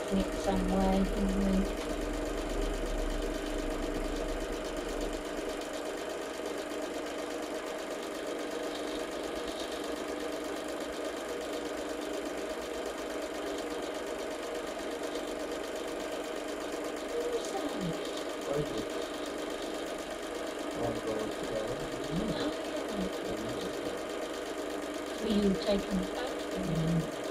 in it some way. Were you taking the photo?